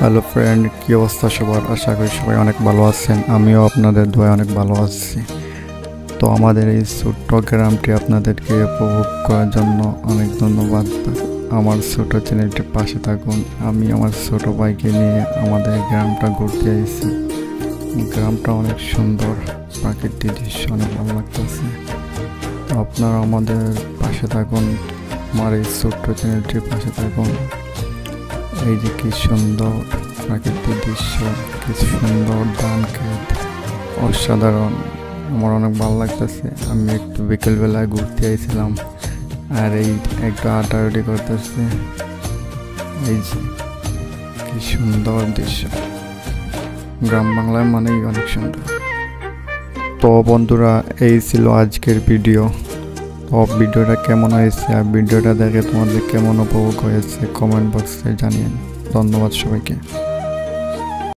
Hello friend, কি অবস্থা সবার? আশা করি সবাই অনেক ভালো আছেন। আমিও আপনাদের দোয়ায় অনেক ভালো আছি। তো আমাদের এই ছোট্ট গ্রামটি আপনাদেরকে উপভোগ করার জন্য অনেক ধন্যবাদ। আমার ছোট চ্যানেলটির পাশে থাকুন। আমি আমার ছোট ভাইকে নিয়ে আমাদের গ্রামটা ঘুরতে এসেছি। গ্রামটা অনেক সুন্দর, প্রাকৃতিক দৃশ্য অনেক ভালো লাগতেছে। আপনারা আমাদের পাশে থাকুন, আমার এই ছোট্ট চ্যানেলটির পাশে থাকুন। এই যে কি সুন্দর প্রাকৃতিক দৃশ্য, কি সুন্দর ধান ক্ষেত, অসাধারণ। আমার অনেক ভালো লাগতেছে। আমি একটু বিকেলবেলায় ঘুরতে আইছিলাম আর এই একটু হাঁটাহাঁটি করতেছে। এই যে কি সুন্দর দৃশ্য, গ্রাম বাংলার মানেই অনেক সুন্দর। তো বন্ধুরা, এই ছিল আজকের ভিডিও। তো ভিডিওটা কেমন হয়েছে আর ভিডিওটা দেখে তোমাদের কেমন উপভোগ হয়েছে কমেন্ট বক্সে জানিয়ে। ধন্যবাদ সবাইকে।